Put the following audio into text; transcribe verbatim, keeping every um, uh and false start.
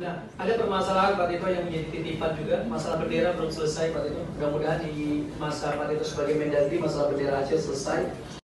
Nah, ada permasalahan Pak Tito yang menjadi titipan juga, masalah bendera belum selesai Pak Tito. Mudah-mudahan di masa Pak Tito sebagai Mendagri masalah bendera Aceh selesai.